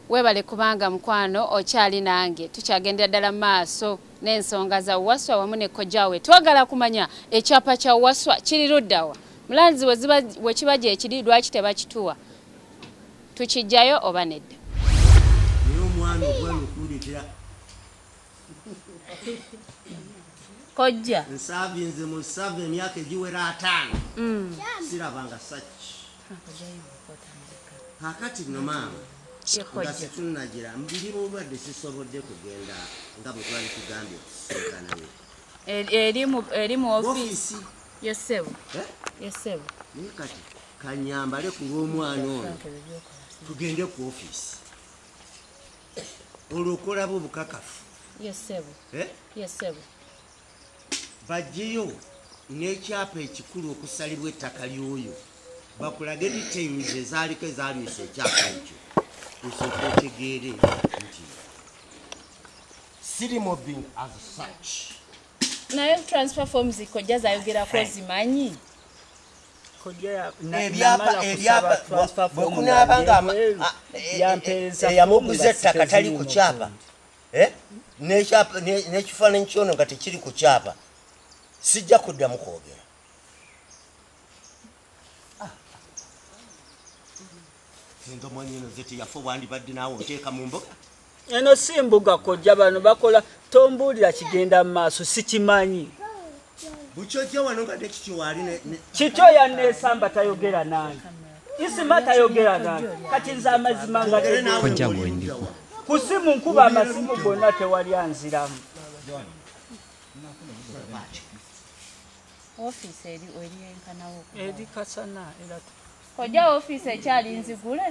Webale kubanga mukwano okyali nange tukyagendera ddala maaso n'ensonga za Waswa wamu ne kojjawe. Twagala kumanya ekyapa kya Waswa kiri luddawa. Mulanzi we kibajja ekiri lwaki tebakituwa. Tukijjayo oba nedda. Niyo omwana ogwano okundetera. Kojja. Nsavinze mu save emyaka egiwera 5. Sirabanga sachi. Hakati no mama. Nga situnagira mbiri mulwadde sisobodde kugenda nga bwe twali tugambye okusinkana eri mu office yesebu yesebu kati kanyambale ku lw'omwana ono tugende ku office olukolabo obukakafu yesebu yesebu bajjeyo n'ekyapa ekikulu okusalibwa ettaka lyoyo bakulage details ezaaliko ezaalwisa ekyapa ekyo usokotegere nti siri mobbing as such. Naye transfer forms kojja zayogerako zimanyi. Ebyapa bwekunabanga eyamuguza ettaka tali ku kyapa n'ekifaananyi kyono nga tekiri ku kyapa sijja kuddamu kwogera. Ndo mwanyino zeti yafo wandi badde nawo nteeka mu mboga. Eno si mbuga kojja bano bakola tombulira kigenda maaso sikimanyi. Buchojo wano nga dekiti wali ne Kito yanesamba tayogera nani. Isima tayogera nani. Kati nza amazima nga kojja bwendiko. Kusimu nkuba amasimu gonna tewali anziramu. Office eri enkanawo. Eri kasana era Kojja office ekyali nzigule.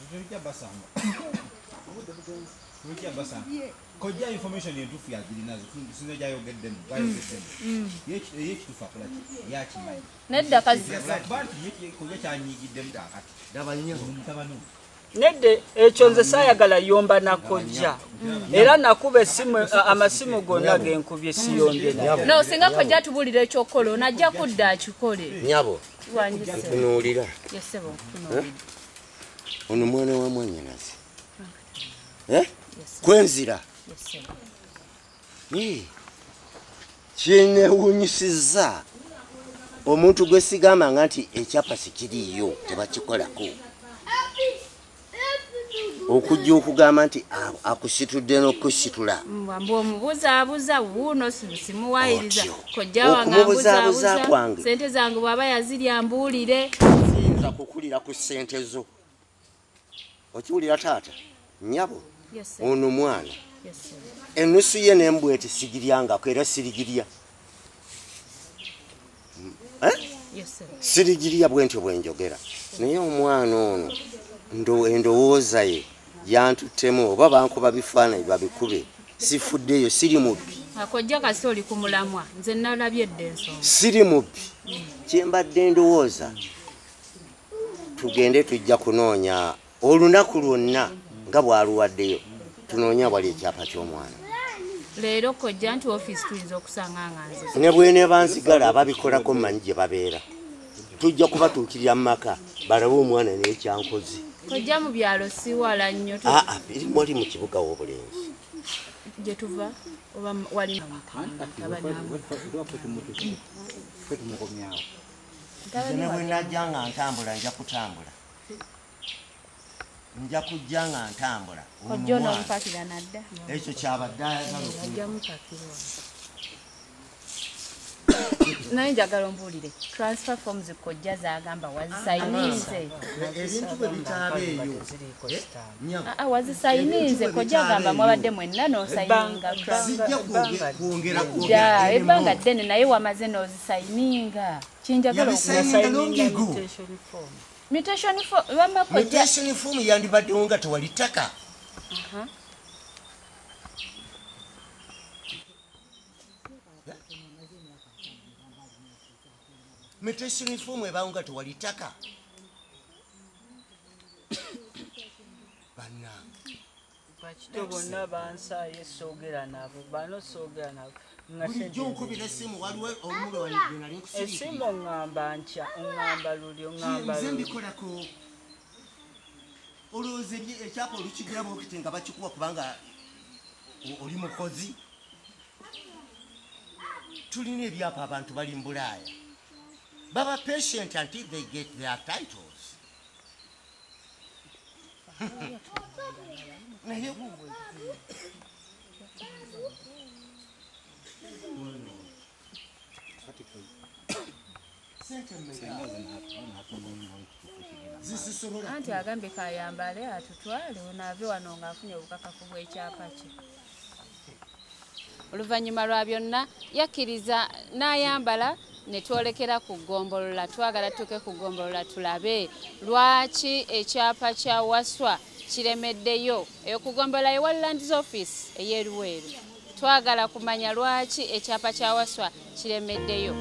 Kojja information entufu yagirinazo sinzo jayogeddemu bayogeddemu yekitufa kola yakimanyi Nedda kazi bantu kojja kyanyigiddemu akati dabanya mutabano nedde ekyo nze saayagala yomba na kojja era nakuba esimu amasimu gonna genkubye siyonde no singa kojja tubulira ekyokola onajja kudda akikole nyabo kunuulira yesebo kunuulira ono mwana wa mwanyinazi kwenzira kyenewunyisiza omuntu gwe sigamba nti ekyapa sikiriyo tebakikolako okujja okugamba nti akusitudde n'okusitula mbwo omubuzaabuza wuuno simuwayiriza kojja wange ambuzaabuza sente zange bw'aba yazirya mbuulire siyinza kukulira ku ssente zo okiwulira taata nyabo ono mwana ennusu ye n'embwete sigiryangako era sirigirya sirigirya bwentyo bwenjogera naye omwana ono endowooza ye yantuttemu oba bankuba bifaananyi babikube sifuddeyo siri mubbi akojja kasi oli ku mulamwa nze nalabye edda ensonga siri mubbi kyembadde ndowooza tugende tujja kunoonya olunaku lwonna nga bwaluwaddeyo tunoonya wali ekyapa ky'omwana leero kojja nti office tuyinza okusanga nga nze ne bwene banzigala ababikolako mmanyi gye babeera tujja kubatuukirira mu maka balabe omwana n'ekyankozi kojja mu byalo siwala nnyo birimu oli mu kibuga w'obulenzi gye tuva oba wali ne bwe najja nga ntambula nja kutambula nja kujja nga ntambula kojja onoomupakira nadda ekyo kyabadde ayagala naye njagala ombuulire transfer forms kojja zagamba wazisayinize ebintu bwe bitaba eyo wazisayinize kojja agamba mwabadde mwenna n'osayininga zijja kwongera ebbanga ddene naye wamaze n'ozisayininga kinjagala mutation form yandibaddewo nga tewali ttaka mutation form ebawo nga tewali ttaka bakito bonna bansaayo soogera nabo bano soogera nabo bulijjo nkubira essimu waliwo olumulwanidde nali nkusirikira essimu oŋŋamba nkya oŋŋamba luli oŋŋamba nze mbikolako olowooza ekyapa olukigirabo okiti nga bakikuwa kubanga oli mukozi. Tulina ebyapa abantu bali mbulaaya baba patient until they get their titles. naye anti agambye kayambale atutwale onaave wano ng'afunye obukakafu bw'ekyapa kye. Oluvannyuma lwa byonna yakkiriza n'ayambala ne twolekera ku ggombolola. Twagala tuke ku ggombolola tulabe lwaki ekyapa kya Waswa kiremeddeyo eyo ku ggombolola ewa Lands Office ey'Eruweero. Twagala kumanya lwaki ekyapa kya Waswa kiremeddeyo.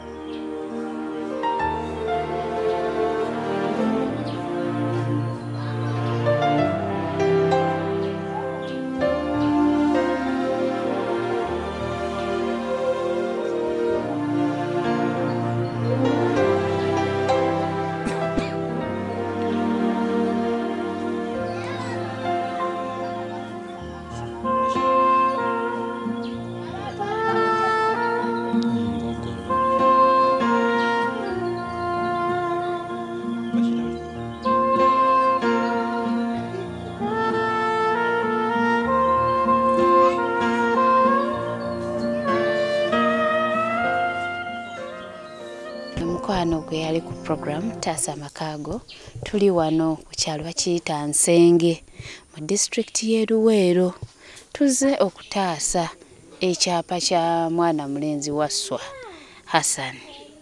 Mukwano gwe yali ku program Taasa Makaago. Tuli wano ku kyalo bakiyita Nsenge mu district y'Eruweero. Tuze okutaasa ekyapa kya mwana mulenzi Waswa Hassan.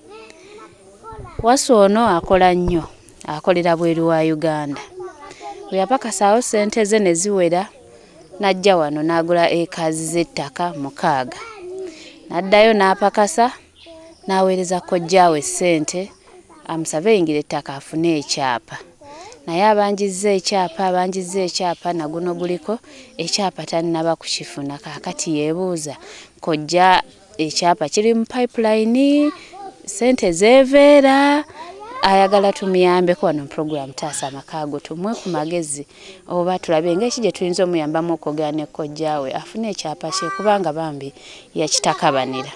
Waswa ono akola nnyo, akolera bweru wa Uganda. Bwe yapakasaawo ssente ze ne ziwera n'ajja wano n'agula ekaazi z'ettaka 6. N'addayo n'apakasa n'aweereza kojjaawe ssente amusabe yingira ettaka afune ekyapa. Naye abanjizza ekyapa na guno guliko ekyapa tannaba kukifuna. Kaakati yeebuuza kojja ekyapa kiri mu pipeline ssente zeeveera. Ayagala tumuyambeko wano mu program Taasa Makaago tumwe ku magezi oba tulabe ng'eki gye tuyinza omuyambamu okwogera ne kojjaawe afune ekyapa kye kubanga bambi yakitakabanira.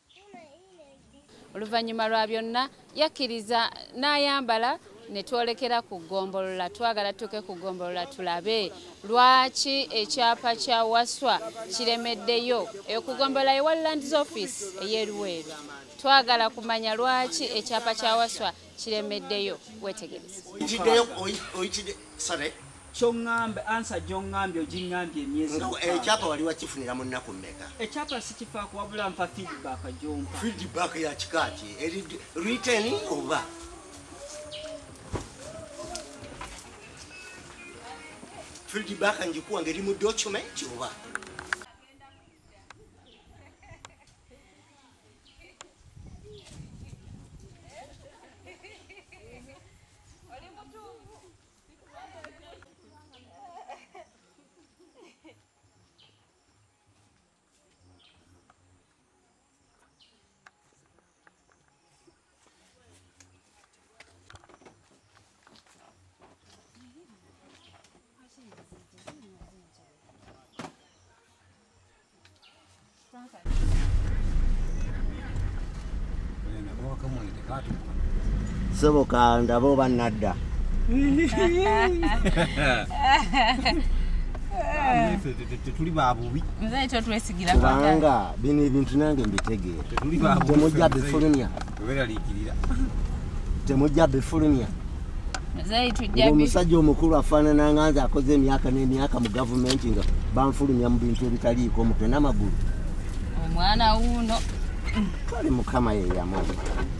Oluvannyuma lwa byonna yakkiriza n'ayambala ne twolekera ku ggombolola. Twagala tuke ku ggombolola tulabe lwaki ekyapa kya Waswa kiremeddeyo eyo ku ggombolola ewa Lands Office ey'Eruweero. Twagala kumanya lwaki ekyapa kya Waswa kiremeddeyo. Wetegereze. Kyongambye ansa gyongambye ogingambye emyezi. Ekyapa wali wakifunira mu nnaku mmeka? Ekyapa sikifaako wabula nfa feedback gyompa. Feedback ya kikaaki eri written oba? Feedback njikuwa ngeri mu document oba? Soboka ndabo banadda. Tuli babubi. Nze ekyo twesigira kubanga bino ebintu nange mbitegeera. Tuli babubi. Temujja bifulumya. Tubera likirira. Temujja bifulumya. Nze tujja omusajja omukulu afaanana nga nze akoze emyaka n'emyaka mu gavumenti nga banfulumya mu bintu ebitaliiko omutwe n'amagulu. Omwana wuno kale Mukama ye yamuwa.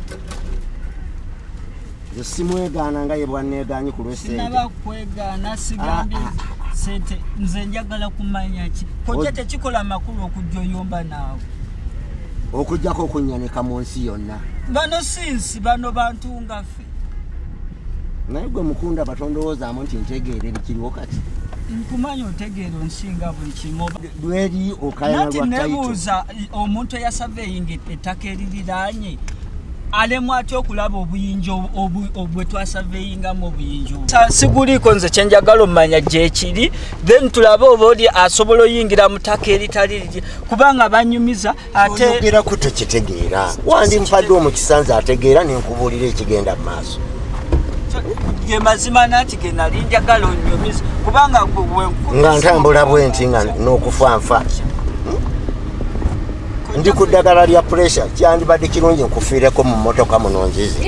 Nze simwegaana nga ye bwanneegaanyi ku lw'essente. Sinaba kwegaana sigambye sente nze njagala kumanya ki. Kojja tekikola makulu okujja oyomba naawe. Okujjako okunyanika mu nsi yonna. Bano sinsi bano bantu nga ffe. Naye gwe mukunda batondowoozamu nti ntegeera ebikiriwo kati. Nkumanya otegeera onsinga buli kimu. Lweri okayana lwa nebuuza omuntu eyasaveeyinga ettaka eririraanye alemu ati okulaba obuyinja obwe twasurveyingamu obuyinja siguliko nze kyenjagala omanya gyekiri then tulabe oba oli asobola oyingira mu ttaka eritali liri kubanga banyumiza ate oyogeraku tekitegeera wandi mpadde omukisanze ategeera nenkubuulira ekigenda mu maaso ge mazima nati ge nali njagala onyumiza kubanga nga ntambula bwenti nga n'okufanfa ndi ku ddagala lya pressure kyandibadde kirungi nkufiireko mu mmotoka munonzizi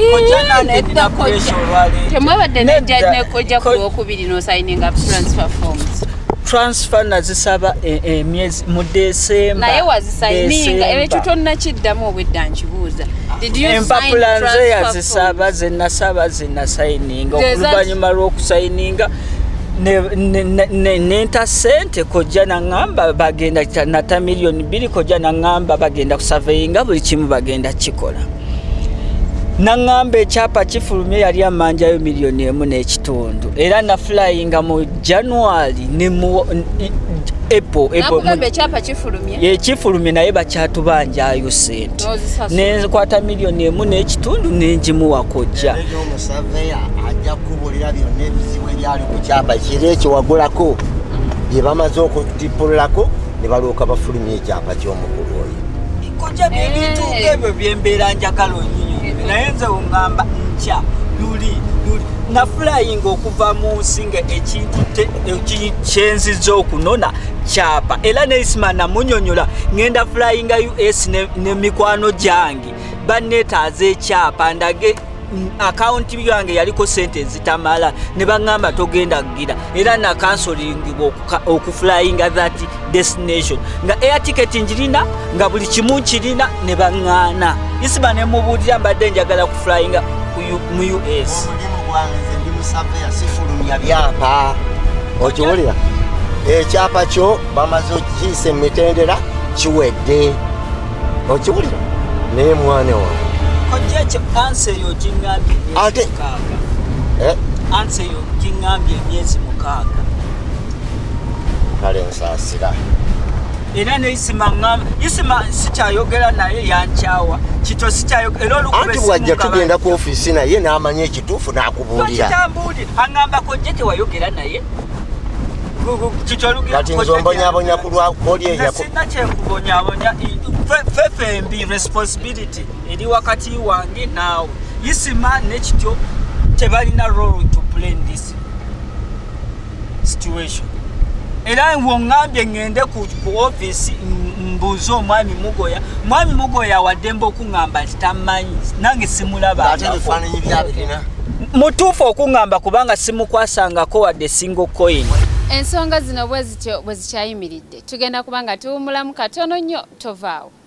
temwebadde nekojja ku lwokubiri n'osayininga transfer forms transfer nazisaba emyezi mu December naye wazisayininga ekyo tonnakiddamu obwedda nkibuuza empapula nze yazisaba zenasaba zenasayininga oluvannyuma lw'okusayininga nenta sente kojja nangamba bagenda nata million 2 kojja nangamba bagenda kusurveyinga buli kimu bagenda kikola nangamba ekyapa kifulumye yali amanjayo $1.5 million era na flyinga mu January ne mu April ekyapa kifulumye kifulumye naye bakyatubanjayo sente nenkwata $1.5 million nenjimuwa kojja omusaveya ajja kubulira byonna ebizibu ebyali ku kyapa kiri ekiwagulako bye bamaze okutipulako ne balooka bafulumya ekyapa ky'omukulu oyo kojja byebintu ebyo byembeera njagala onyinyo naye nze ongamba nkya luli na flying okuva mu nsi nga ekintu kyenziza okunona kyapa era neisima namunyonyola ngenda flying US ne mikwano gyange banneetaaza ekyapa ndage account yange yaliko sente zitamala ne bangamba togenda gira era na cancelling okuflying that destination nga air ticket njirina nga buli kimu kirina ne bangana isima ne mubulira mbadde njagala ku flying mu US ndi musaveya sifulumya byapa okiwulira ekyapa kyo bamaze okiyisa emitendera kiwedde okiwulira naye mwana wange kojja answer yo jingambye ate answer yo jingambye emyezi 6 kale nsaasira era neisima sikyayogera naye yankyawa kito sikyayogera anti bwajja tugenda ku ofisi naye n'amanya ekituufu n'akubuulira kitambuuli aŋŋamba kojja tewayogera naye kati nzombonyabonya ku lwa oli sinna kyenkubonyabonya FFMB responsibility eri wakati wange naawe isima nekityo tebalina role to play in this situation era wongambye ngende ku office mbuzo omwami mugoya waddembe okuŋŋamba nti tamanyi nange simulaba mutuufu okuŋŋamba kubanga simukwasangako wadde single coin ensonga zino bwe zikyayimiridde tugenda kubanga tuwumulamu katono nnyo tovaawo